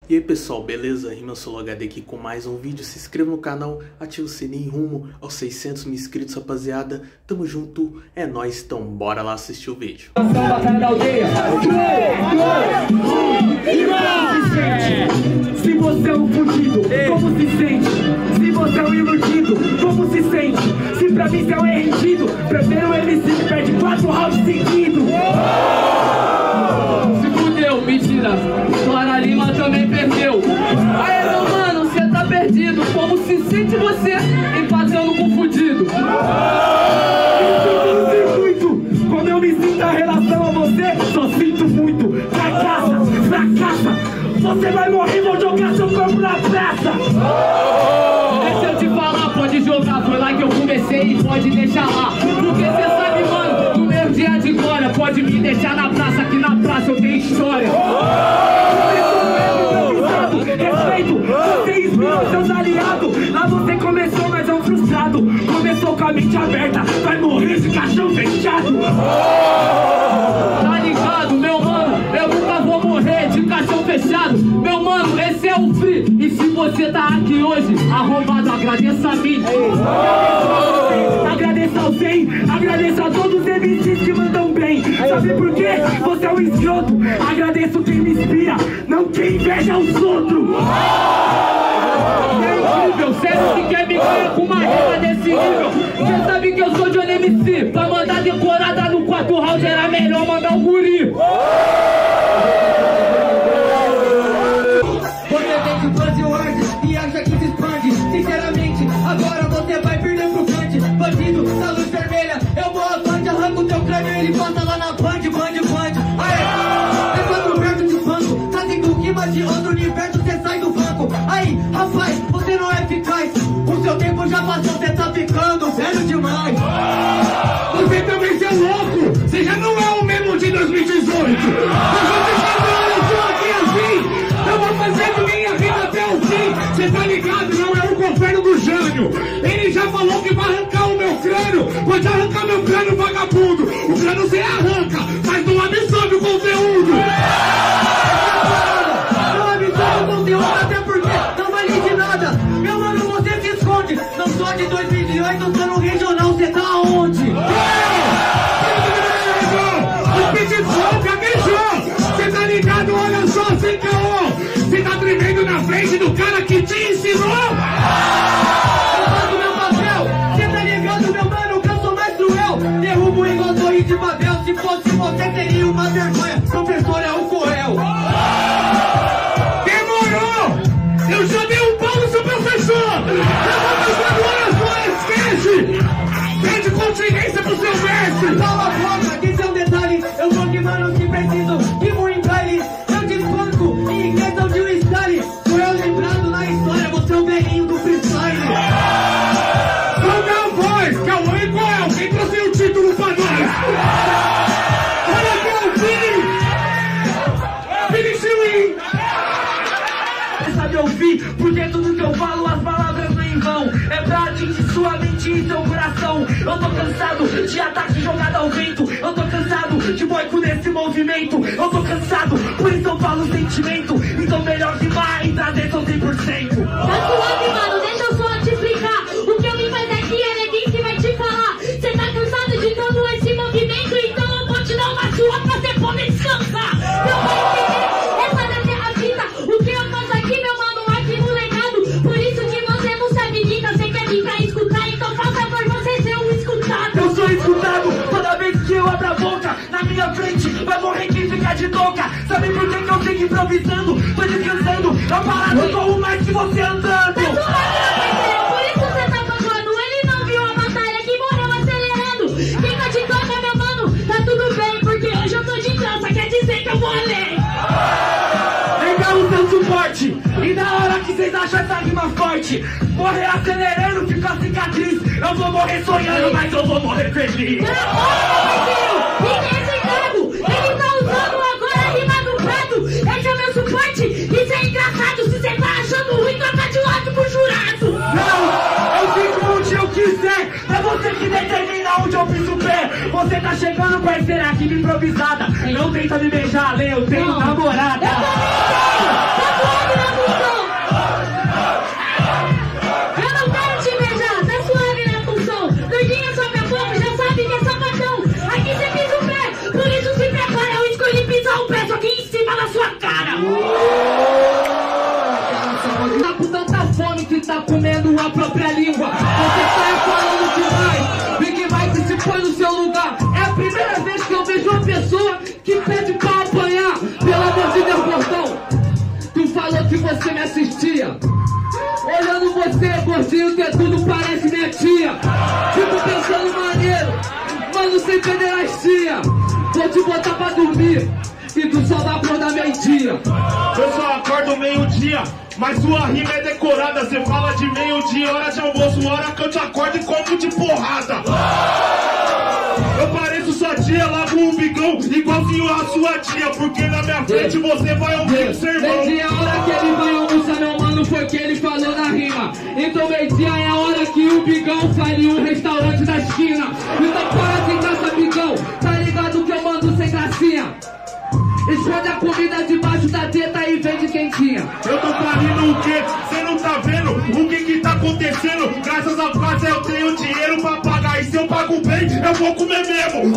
E aí pessoal, beleza? RimaSoloHD aqui com mais um vídeo. Se inscreva no canal, ativa o sininho rumo aos 600 mil inscritos, rapaziada. Tamo junto, é nóis, então bora lá assistir o vídeo. Se você é um fudido, como se sente? Se você é um iludido, como se sente? Se pra mim você é um rendido, prefiro um MC que perde 4 rounds seguidos. Se fudeu, mentira, Clara Lima também perdeu. Aê meu mano, cê tá perdido. Como se sente você empatando com o fudido? Eu sinto muito, quando eu me sinto em relação a você, só sinto muito. Fracassa, você vai morrer, vou jogar seu corpo na praça. Deixa eu te falar, pode jogar, foi lá que eu comecei e pode deixar lá. Porque cê sabe, mano, no meu dia de glória, pode me deixar na praça, que na praça eu tenho história. Respeito, você inspira seus aliados. Lá você começou, mas é um frustrado. Começou com a mente aberta, vai morrer de caixão fechado. Tá ligado, meu mano? Eu nunca vou morrer de caixão fechado. Meu mano, esse é o free. E se você tá aqui hoje, arrombado, agradeça a mim. Agradeça ao 100, agradeça a todos os MCs que mandam bem. Sabe por quê? Você é um escroto. Agradeço quem me inspira, não quem inveja os outros. É incrível, sério que quer me ganhar com uma rima desse nível. Você sabe que eu sou de um MC. Pra mandar decorada no 4 round era melhor mandar o guri. Você vem de buzzword e acha que se expande. Sinceramente, agora você vai perder pro Kant. Bandido da luz vermelha, eu vou avante, arranco teu crânio e ele passa lá na band. Aê, é 4 perto de banco, fazendo rima de outro universo, você sai do banco. Aí, rapaz, você não é eficaz. O seu tempo já passou, você tá ficando velho demais. Você também é louco, você já não é o mesmo de 2018. Eu vou fazer minha vida até o fim. Você tá ligado? Não é o governo do Jânio. Ele já falou que vai arrancar o meu crânio. Pode arrancar meu crânio, vagabundo. O crânio você arranca, mas não absorve o conteúdo. Não absorve o conteúdo, até porque não vale de nada. Meu mano, você se esconde. Não sou de 2018, eu tô no regional, você tá onde? O Pitbull gaguejou. Você tá ligado? Olha só, sem caô. Você tá tremendo na frente do cara que te ensinou? Eu faço meu papel, cê tá ligado, meu mano, que eu sou mais cruel. Derrubo igual torre de Babel, se fosse você teria uma vergonha. Professor é o Coel. Demorou! Eu já dei um pau no seu professor! Eu vou passar agora só, esquece! Pede continência pro seu mestre! Cala a boca, que isso é um detalhe. Eu vou que mano, se preciso, que vou em baile. Eu te espanco, em questão de um style. Foi eu lembrado na história, você é o velhinho do freestyle. Solta a voz, Cauã e Coel, quem trouxe o título pra nós? Olha aqui o Finish Win! Você sabe ouvir, porque tudo que eu falo, as palavras não em vão. É pra atingir sua mente e seu coração. Eu tô cansado de ataque jogado ao vento. Eu tô cansado de boico nesse movimento. Eu tô cansado, por isso eu falo sentimento. Então melhor rimar e trazer seu 100%. Tá suave, mano, deixa eu só te explicar. O que eu vim fazer aqui é neguinho que vai te falar. Cê tá cansado de todo esse movimento, então eu vou te dar uma sua pra cê poder descansar. Não vai entender, essa deve ser a fita. O que eu faço aqui, meu mano, aqui no legado. Por isso que você não se habilita, cê quer vir pra escutar, então faz favor você ser um escutado. Eu sou escutado toda vez que eu abro a boca. Na minha frente vai morrer quem fica de toca. Sabe por que eu sigo improvisando? Tô descansando, eu parado corro mais que você andando. Tá suave, meu parceiro, por isso cê tá falando. Ele não viu a batalha que morreu acelerando. Fica de toca, meu mano, tá tudo bem, porque hoje eu tô de trança, quer dizer que eu vou além. Legal o seu suporte. E na hora que vocês acham essa rima forte, morrer acelerando, fica a cicatriz. Eu vou morrer sonhando, mas eu vou morrer feliz. Fica esse cargo, ele tá usando agora a rima do prato. Esse é o meu suporte, isso é engraçado. Se você tá achando ruim, troca de lado pro jurado. Não, eu fico onde eu quiser. É você que determina onde eu piso o pé. Você tá chegando, parceira, aqui me improvisada. Não tenta me beijar, Lê, eu tenho namorada. Tá suave, tá comendo a própria língua. Você tá falando demais. Big Mike se põe no seu lugar. É a primeira vez que eu vejo uma pessoa que pede pra apanhar. Pelo amor de Deus, gordão. Tu falou que você me assistia. Olhando você, gordinho, ter tudo parece minha tia. Fico pensando maneiro, mano, sem pederastia. Vou te botar pra dormir e tu só vai acordar meio-dia. Eu só acordo meio-dia, mas sua rima é decorada. Você fala de meio-dia, hora de almoço, hora que eu te acordo e como de porrada. Eu pareço sua tia, lavo um bigão igualzinho a sua tia, porque na minha frente você vai ouvir o sermão. Meio-dia é a hora que ele vai almoçar, meu mano, foi o que ele falou na rima. Então meio-dia é a hora que o bigão faria um restaurante da esquina. Então para de graça, bigão, tá ligado que eu mando sem gracinha. Esconde a comida debaixo da teta e vende quentinha. Eu tô parindo o quê? Cê não tá vendo o que tá acontecendo? Graças a Deus eu tenho dinheiro pra pagar. E se eu pago bem, eu vou comer mesmo.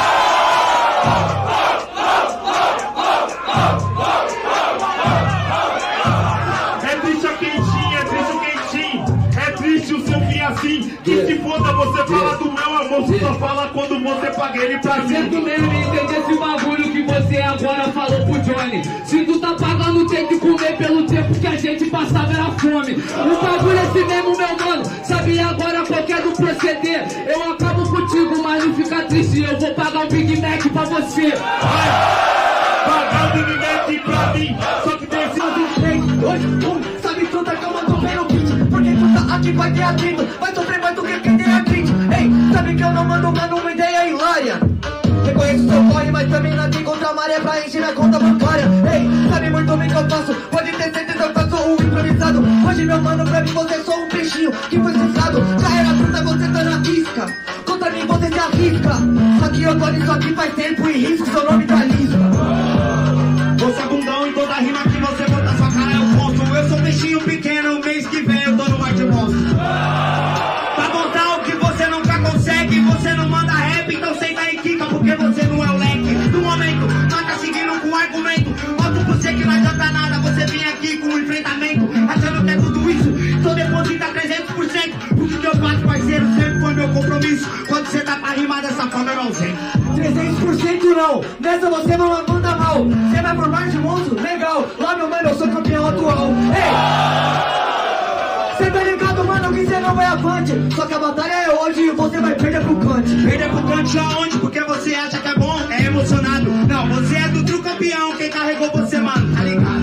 É triste a quentinha, é triste o quentinho. É triste o seu fim assim. Que se foda, você fala do meu amor. Você só fala quando você paga ele pra mim. Certo mesmo, entender esse bagulho que você agora falou pro Johnny. Se tu tá pagando, tem que comer pelo tempo que a gente passava era fome. O bagulho é esse mesmo, meu mano. Sabe agora qual que é do proceder? Eu acabo contigo, mas não fica triste. Eu vou pagar um Big Mac pra você. Pagar o Big Mac pra mim. Só que tem esse 3, 2, 1. Sabe tudo que eu mando ver o beat. Porque tu tá aqui, vai ter atrito. Vai sofrer mais do que quem tem atrito. Ei, sabe que eu não mando, mano, uma ideia hilária. Reconheço seu corre, mas também nadei contra a maré pra encher a conta bancária. Ei, sabe muito bem que eu faço. Pode ter certeza que eu sou um improvisado. Hoje, meu mano, pra mim você é só um peixinho que foi cessado. Carreira fruta, você tá na isca. Contra mim você se arrisca. Só que eu tô nisso aqui faz tempo e risco seu nome da lista. Você é bundão e toda rima que você bota sua cara eu posso. Eu sou um peixinho pequeno, mês que vem eu tô no Marte Monstro. Pra contar o que você nunca consegue, você não manda rap, então senta aí, quica, porque você não é o leque. No momento, nós tá seguindo com argumento. Mostro pra você que não adianta nada, você vem aqui com um enfrentamento, achando que é tudo isso, só deposita 300%. Porque o que eu faço, parceiro, sempre foi meu compromisso. Quando você tá pra rimar dessa forma, eu não sei. 300% não, nessa você não manda mal. Você vai por mais de monstro? Legal, lá meu mano eu sou campeão atual. Ei, cê tá ligado mano que cê não vai avante. Só que a batalha é hoje e você vai perder pro Kant. Perder pro Kant aonde? Porque você acha que é bom? É emocionado. Não, você é do trio campeão, quem carregou você, mano, tá ligado?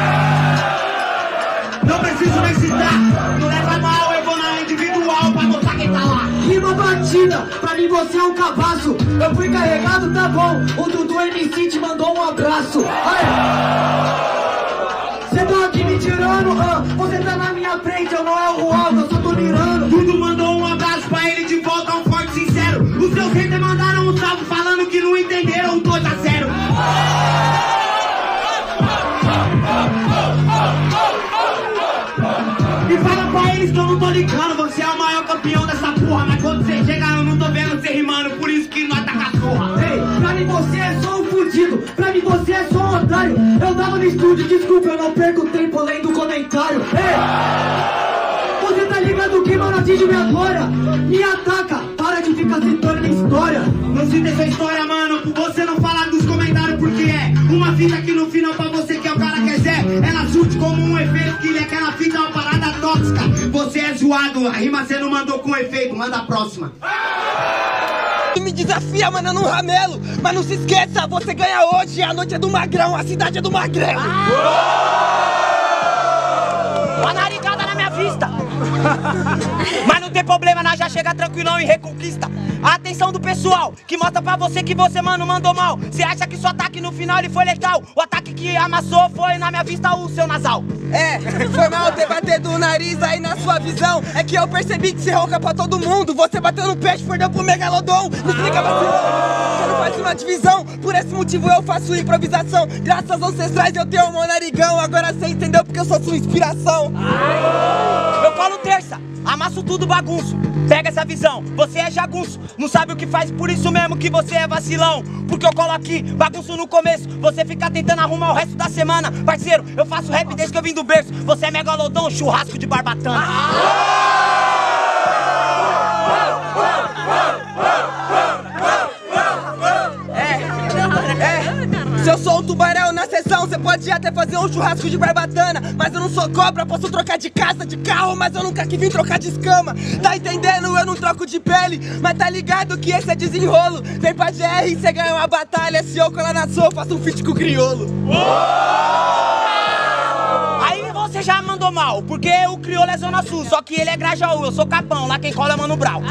Não preciso nem citar, não leva mal, eu vou na individual pra mostrar quem tá lá. Rima batida, pra mim você é um cabaço. Eu fui carregado, tá bom. O Dudu MC te mandou um abraço. Cê tá aqui me tirando, você tá na minha frente, eu não é o Ronaldo, eu só tô mirando. Dudu mandou um abraço pra ele de volta, um forte sincero. Os seus haters mandaram um salve falando que não entenderam o 2-0. E fala pra eles que eu não tô ligando, você é o maior campeão dessa porra. Mas quando você chega eu não tô vendo você rimando, por isso que nós tá com a zorra. Ei, pra mim você é só um fudido, pra mim você é só um otário. Eu tava no estúdio, desculpa, eu não perco tempo lendo comentário. Ei, você tá ligado que mano atinge minha glória? Me ataca, para de ficar citando minha história. Não cita essa história, mano, você não fala dos comentários porque é uma fita que no final pra você que é o cara que quiser. Ela surge como um efeito que aquela fita é uma parada tóxica. Você é zoado, a rima você não mandou com efeito, manda a próxima. Me desafia, mano, no ramelo. Mas não se esqueça, você ganha hoje. A noite é do Magrão, a cidade é do Magrelo. Uma narigada na minha vista. Mas não tem problema, nós já chega tranquilão e reconquista a atenção do pessoal, que mostra pra você que você, mano, mandou mal. Você acha que seu ataque no final ele foi legal? O ataque que amassou foi, na minha vista, o seu nasal. É, foi mal ter batido o nariz aí na sua visão. É que eu percebi que você ronca pra todo mundo. Você bateu no peixe, perdeu pro Megalodon. Não explica vacilão, você não faz uma divisão. Por esse motivo eu faço improvisação. Graças aos ancestrais eu tenho um narigão. Agora você entendeu porque eu sou sua inspiração. Eu colo colo terça, amasso tudo bagunço. Pega essa visão, você é jagunço. Não sabe o que faz, por isso mesmo que você é vacilão. Porque eu colo aqui, bagunço no começo. Você fica tentando arrumar o resto da semana. Parceiro, eu faço rap desde que eu vim do berço. Você é megalodão, churrasco de barbatana. Se eu sou um tubarão na sessão, você pode até fazer um churrasco de barbatana. Mas eu não sou cobra, posso trocar de casa, de carro, mas eu nunca que vim trocar de escama. Tá entendendo? Eu não troco de pele, mas tá ligado que esse é desenrolo. Vem pra GR e cê ganha uma batalha. Se eu colar na sua, eu faço um feat com o criolo. Aí você já mandou mal, porque o crioulo é Zona Sul, só que ele é Grajaú, eu sou Capão, lá quem cola é Mano Brown.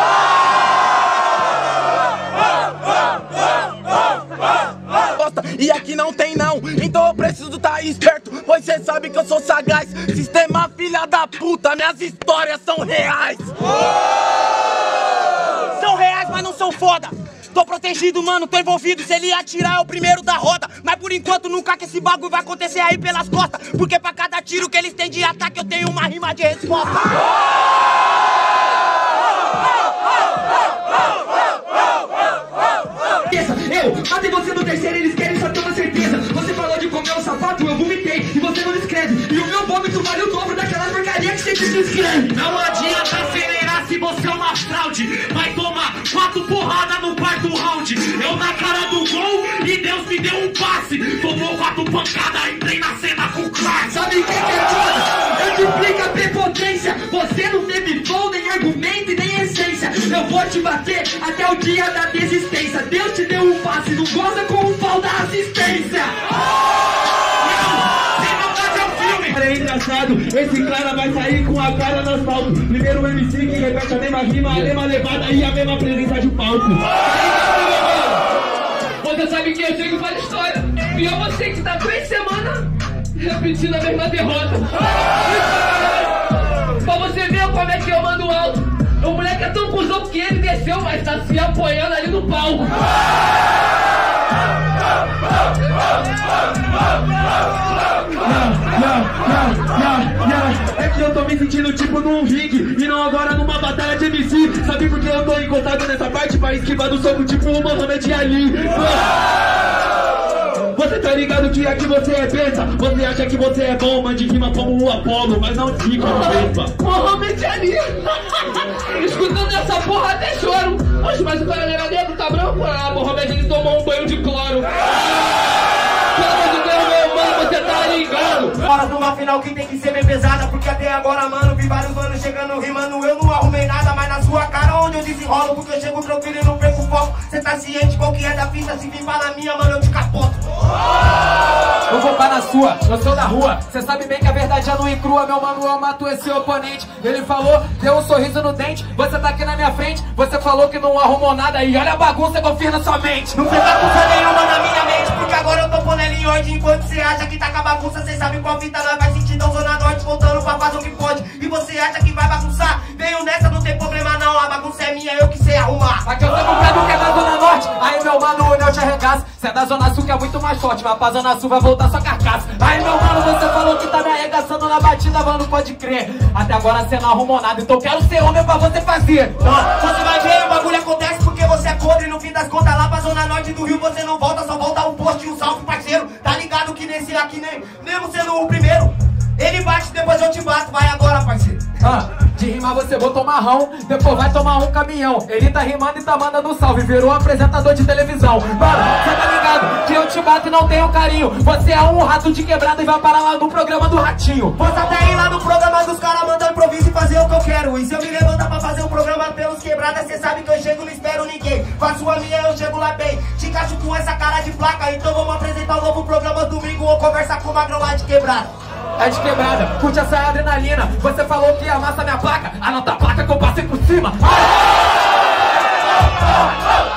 E aqui não tem não, então eu preciso tá esperto, pois cê sabe que eu sou sagaz. Sistema filha da puta, minhas histórias são reais. São reais, mas não são foda. Tô protegido, mano, tô envolvido. Se ele atirar é o primeiro da roda. Mas por enquanto nunca que esse bagulho vai acontecer aí pelas costas. Porque pra cada tiro que eles têm de ataque eu tenho uma rima de resposta. Eu matei você no terceiro, eles querem só ter uma certeza. Você falou de comer um sapato, eu vomitei e você não escreve. E o meu vômito vale o dobro daquela porcaria que você se inscreve. Não adianta acelerar se você é uma fraude. Vai tomar 4 porradas no quarto round. Eu na cara do gol e Deus me deu um passe. Tomou 4 pancadas, entrei na cena com classe. Sabe o que é foda? Eu duplico a prepotência. Você não teve flow, nem argumento e nem essência. Eu vou te bater até o dia da desistência. Deus te deu um passe, não goza com o pau da assistência. É engraçado, esse cara vai sair com a cara no asfalto. Primeiro o MC que repete a mesma rima, a mesma levada e a mesma presença de palco. Você sabe que eu chego para a história. E eu você que tá 3 semanas repetindo a mesma derrota. Pra você ver como é que eu mando alto. O moleque é tão cuzão que ele desceu, mas tá se apoiando ali no palco. É que eu tô me sentindo tipo num ringue e não agora numa batalha de MC. Sabe por que eu tô encostado nessa parte pra esquivar do soco tipo o Mohamed Ali? Você tá ligado que aqui você é besta. Você acha que você é bom, mande rima como o Apolo, mas não fica no Vespa. Mohamed Ali. Escutando essa porra até choro. Oxe, mas o cara era negro, tá branco? Ah, Mohamed Ali tomou um banho de cloro. Pelo amor de Deus, meu mano, você tá ligado? Bora numa final que tem que ser bem pesada. Porque até agora, mano, vi vários anos chegando rimando. Eu não arrumei nada, mas na sua cara onde eu desenrolo. Porque eu chego tranquilo e não perco o foco. Cê tá ciente qual que é da pista? Se vir na minha, mano, eu te capoto. Eu vou pá na sua, eu sou da rua. Cê sabe bem que a verdade é nua e crua. Meu mano, eu mato esse oponente. Ele falou, deu um sorriso no dente. Você tá aqui na minha frente. Você falou que não arrumou nada. E olha a bagunça, confia na sua mente. Não fez bagunça nenhuma na minha mente. Porque agora eu tô pondo ela em ordem. Enquanto cê acha que tá com a bagunça, cê sabe qual fita nós vai sentir. Então Zona Norte voltando pra fazer o que pode. E você acha que vai bagunçar? Veio nessa, não tem problema não. A bagunça é minha, eu que sei arrumar. Aqui eu tô comprado que é da Zona Norte. Aí meu mano, o eu te arregaço. Cê é da Zona Sul que é muito mais forte. Mas pra Zona Sul vai voltar sua carcaça. Aí meu mano, você falou que tá me arregaçando na batida, mano, pode crer. Até agora cê não arrumou nada, então quero ser homem pra você fazer. Você vai ver, o bagulho acontece porque você é podre. No fim das contas, lá pra Zona Norte do Rio você não volta, só volta um post e um salve, parceiro. Tá ligado que nesse aqui, mesmo sendo o primeiro, ele bate, depois eu te bato. Vai agora, parceiro. De rimar você botou marrão, depois vai tomar um caminhão. Ele tá rimando e tá mandando salve, virou apresentador de televisão. Mano, cê tá ligado que eu te bato e não tenho carinho. Você é um rato de quebrada e vai parar lá no programa do Ratinho. Posso até ir lá no programa dos caras, mandar improviso e fazer o que eu quero. E se eu me levantar pra fazer um programa pelos quebradas, cê sabe que eu chego, não espero ninguém. Faço a minha, eu chego lá bem. Te encaixo com essa cara de placa, então vamos apresentar um novo programa domingo ou conversar com o Magrão lá de quebrada. É de quebrada, curte essa adrenalina. Você falou que amassa minha placa, anota a placa que eu passei por cima.